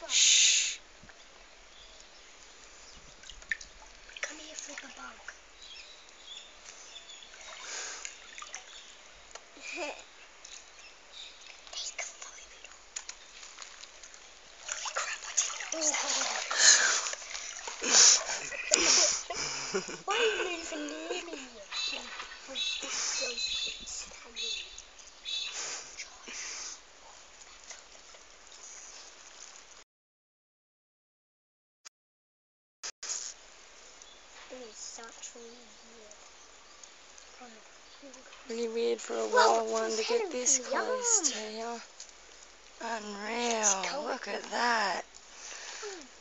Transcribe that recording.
Shh. Come here for the bug. Take a five it on. Holy crap, I didn't know that. Why are you moving near me? It's actually weird. Really weird for a wild one to get this close to you. Unreal. Look at that.